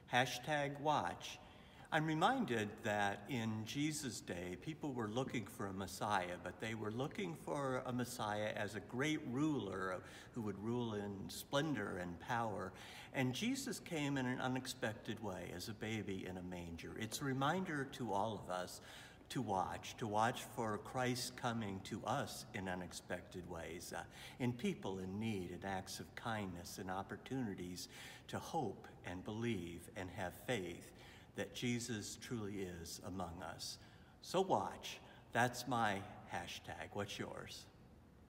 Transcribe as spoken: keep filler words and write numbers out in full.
hashtag watch. I'm reminded that in Jesus' day, people were looking for a Messiah, but they were looking for a Messiah as a great ruler who would rule in splendor and power. And Jesus came in an unexpected way as a baby in a manger. It's a reminder to all of us to watch, to watch for Christ coming to us in unexpected ways, uh, in people in need, in acts of kindness, and opportunities to hope and believe and have faith that Jesus truly is among us. So watch. That's my hashtag. What's yours?